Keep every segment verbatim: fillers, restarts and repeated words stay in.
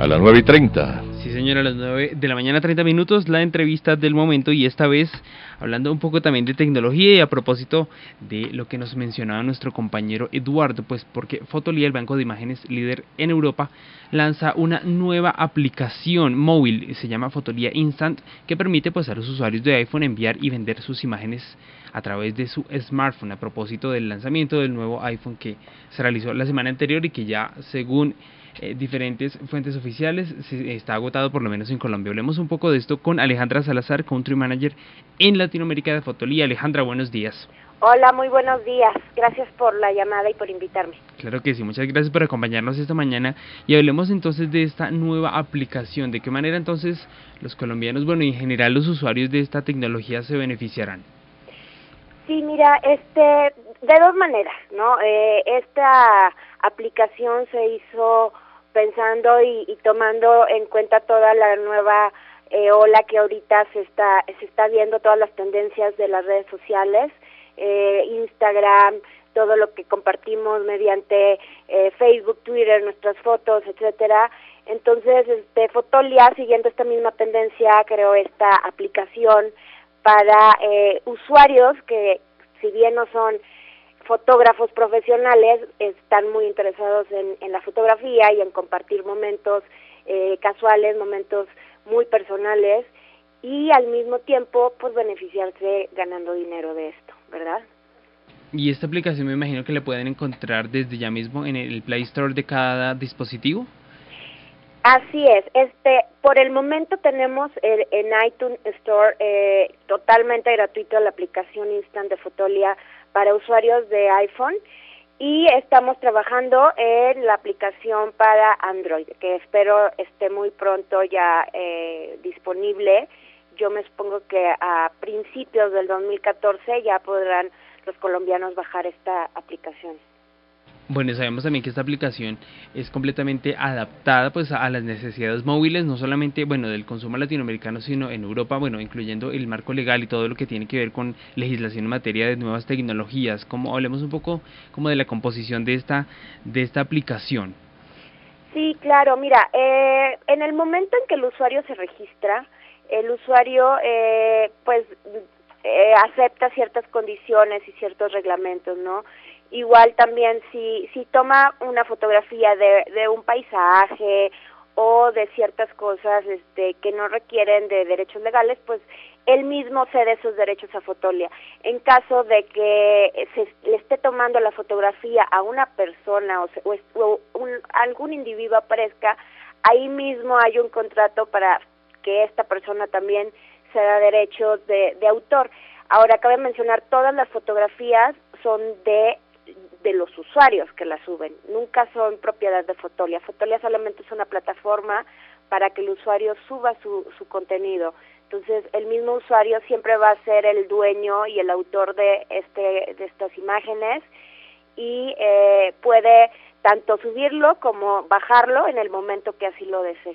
A las nueve y treinta. Sí, señora, a las nueve de la mañana, treinta minutos, la entrevista del momento, y esta vez hablando un poco también de tecnología y a propósito de lo que nos mencionaba nuestro compañero Eduardo, pues porque Fotolia, el banco de imágenes líder en Europa, lanza una nueva aplicación móvil, se llama Fotolia Instant, que permite pues a los usuarios de iPhone enviar y vender sus imágenes a través de su smartphone, a propósito del lanzamiento del nuevo iPhone que se realizó la semana anterior y que ya, según Eh, diferentes fuentes oficiales, se, está agotado por lo menos en Colombia. Hablemos un poco de esto con Alejandra Salazar, Country Manager en Latinoamérica de Fotolia. Alejandra, buenos días. Hola, muy buenos días. Gracias por la llamada y por invitarme. Claro que sí, muchas gracias por acompañarnos esta mañana y hablemos entonces de esta nueva aplicación. ¿De qué manera entonces los colombianos, bueno, y en general los usuarios de esta tecnología se beneficiarán? Sí, mira, este, de dos maneras, ¿no? Eh, esta aplicación se hizo pensando y, y tomando en cuenta toda la nueva eh, ola que ahorita se está se está viendo, todas las tendencias de las redes sociales, eh, Instagram, todo lo que compartimos mediante eh, Facebook, Twitter, nuestras fotos, etcétera. Entonces, este, Fotolia, siguiendo esta misma tendencia, creó esta aplicación para eh, usuarios que, si bien no son fotógrafos profesionales, están muy interesados en, en la fotografía y en compartir momentos eh, casuales, momentos muy personales, y al mismo tiempo pues beneficiarse ganando dinero de esto, ¿verdad? Y esta aplicación me imagino que la pueden encontrar desde ya mismo en el Play Store de cada dispositivo. Así es, este, por el momento tenemos el, en iTunes Store eh, totalmente gratuito la aplicación Instant de Fotolia para usuarios de iPhone, y estamos trabajando en la aplicación para Android, que espero esté muy pronto ya eh, disponible. Yo me supongo que a principios del dos mil catorce ya podrán los colombianos bajar esta aplicación. Bueno, sabemos también que esta aplicación es completamente adaptada pues a las necesidades móviles, no solamente, bueno, del consumo latinoamericano, sino en Europa, bueno, incluyendo el marco legal y todo lo que tiene que ver con legislación en materia de nuevas tecnologías. Como hablemos un poco como de la composición de esta de esta aplicación. Sí, claro, mira, eh, en el momento en que el usuario se registra, el usuario eh, pues eh, acepta ciertas condiciones y ciertos reglamentos, ¿no? Igual también si si toma una fotografía de, de un paisaje o de ciertas cosas este que no requieren de derechos legales, pues él mismo cede esos derechos a Fotolia. En caso de que se le esté tomando la fotografía a una persona o, se, o, o un, algún individuo aparezca, ahí mismo hay un contrato para que esta persona también se da derechos de, de autor. Ahora, cabe mencionar, todas las fotografías son de de los usuarios que la suben, nunca son propiedad de Fotolia. Fotolia solamente es una plataforma para que el usuario suba su, su contenido. Entonces, el mismo usuario siempre va a ser el dueño y el autor de este de estas imágenes, y eh, puede tanto subirlo como bajarlo en el momento que así lo desee.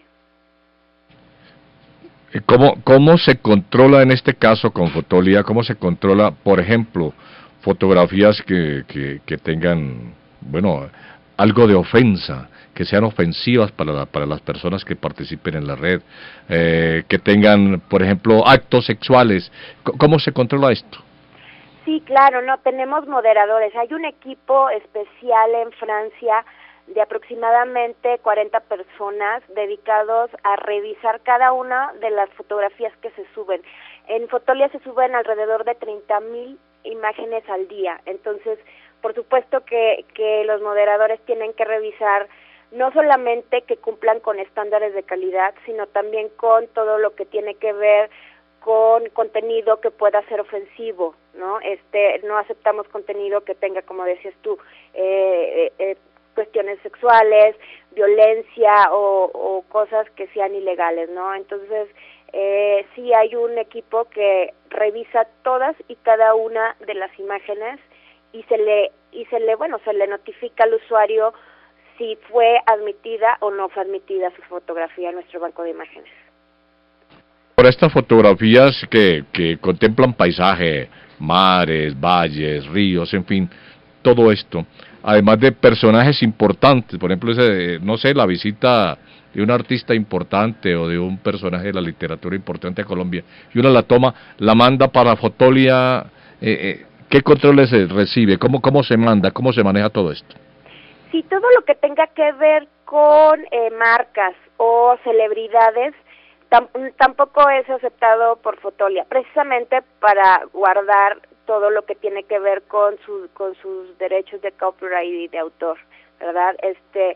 ¿Cómo, cómo se controla en este caso con Fotolia? ¿Cómo se controla, por ejemplo, fotografías que, que, que tengan, bueno, algo de ofensa, que sean ofensivas para, la, para las personas que participen en la red, eh, que tengan, por ejemplo, actos sexuales? ¿Cómo se controla esto? Sí, claro, no, tenemos moderadores. Hay un equipo especial en Francia de aproximadamente cuarenta personas dedicados a revisar cada una de las fotografías que se suben. En Fotolia se suben alrededor de treinta mil imágenes al día, entonces por supuesto que, que los moderadores tienen que revisar no solamente que cumplan con estándares de calidad, sino también con todo lo que tiene que ver con contenido que pueda ser ofensivo, ¿no? Este, no aceptamos contenido que tenga, como decías tú, eh, eh, cuestiones sexuales, violencia o, o cosas que sean ilegales, ¿no? Entonces, eh, sí hay un equipo que revisa todas y cada una de las imágenes y se le y se le bueno se le notifica al usuario si fue admitida o no fue admitida su fotografía en nuestro banco de imágenes. Por estas fotografías que, que contemplan paisaje, mares, valles, ríos, en fin, todo esto, además de personajes importantes, por ejemplo, ese, no sé, la visita de un artista importante o de un personaje de la literatura importante de Colombia, y uno la toma, la manda para Fotolia, eh, eh, ¿qué controles se recibe? ¿Cómo, cómo se manda? ¿Cómo se maneja todo esto? Sí, todo lo que tenga que ver con eh, marcas o celebridades tam tampoco es aceptado por Fotolia, precisamente para guardar todo lo que tiene que ver con su, con sus derechos de copyright y de autor, ¿verdad? Este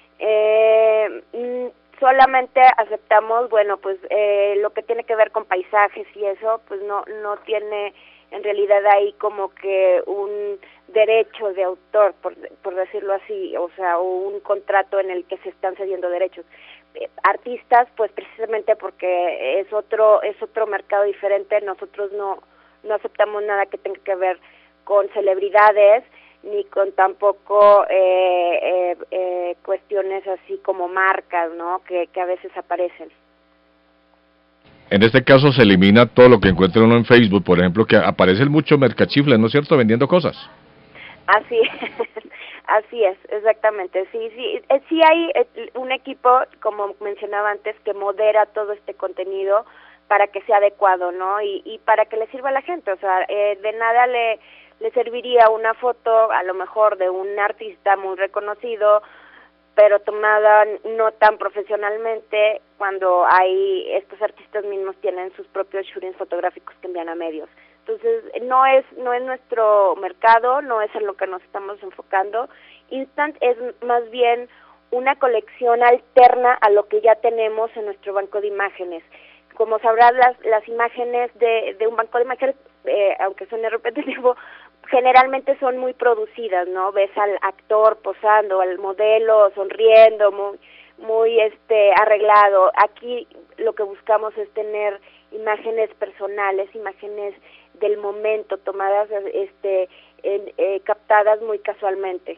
eh, solamente aceptamos, bueno, pues eh, lo que tiene que ver con paisajes y eso, pues no no tiene en realidad ahí como que un derecho de autor, por, por decirlo así, o sea, o un contrato en el que se están cediendo derechos. Eh, artistas, pues precisamente porque es otro es otro mercado diferente, nosotros no no aceptamos nada que tenga que ver con celebridades, ni con tampoco eh, eh, eh, cuestiones así como marcas, ¿no? Que, que a veces aparecen. En este caso se elimina todo lo que encuentra uno en Facebook, por ejemplo, que aparece mucho mercachifle, ¿no es cierto?, vendiendo cosas. Así es, así es, exactamente. Sí, sí, sí hay un equipo, como mencionaba antes, que modera todo este contenido para que sea adecuado, ¿no? Y, y para que le sirva a la gente. O sea, eh, de nada le, le serviría una foto, a lo mejor de un artista muy reconocido, pero tomada no tan profesionalmente, cuando hay estos artistas mismos tienen sus propios shootings fotográficos que envían a medios. Entonces, no es no es nuestro mercado, no es en lo que nos estamos enfocando. Instant es más bien una colección alterna a lo que ya tenemos en nuestro banco de imágenes. Como sabrás, las, las imágenes de, de un banco de imágenes, eh, aunque suene repetitivo, generalmente son muy producidas, ¿no? Ves al actor posando, al modelo sonriendo, muy, muy este arreglado. Aquí lo que buscamos es tener imágenes personales, imágenes del momento, tomadas, este, en, eh, captadas muy casualmente.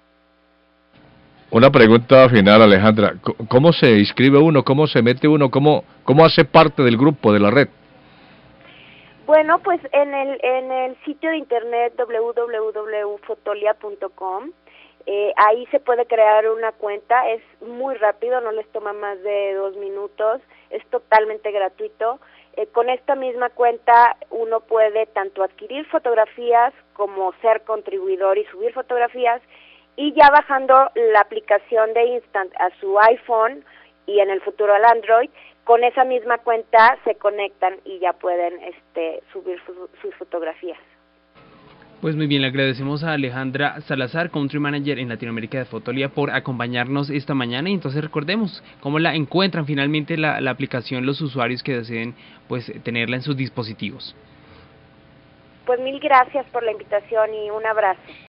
Una pregunta final, Alejandra. ¿Cómo se inscribe uno? ¿Cómo se mete uno? ¿Cómo, cómo hace parte del grupo, de la red? Bueno, pues en el en el sitio de internet doble u doble u doble u punto fotolia punto com, eh, ahí se puede crear una cuenta, es muy rápido, no les toma más de dos minutos, es totalmente gratuito. Eh, con esta misma cuenta uno puede tanto adquirir fotografías como ser contribuidor y subir fotografías, y ya bajando la aplicación de Instant a su iPhone y en el futuro al Android, con esa misma cuenta se conectan y ya pueden este, subir su, sus fotografías. Pues muy bien, le agradecemos a Alejandra Salazar, Country Manager en Latinoamérica de Fotolia, por acompañarnos esta mañana. Y entonces recordemos cómo la encuentran finalmente la, la aplicación los usuarios que deseen pues tenerla en sus dispositivos. Pues mil gracias por la invitación y un abrazo.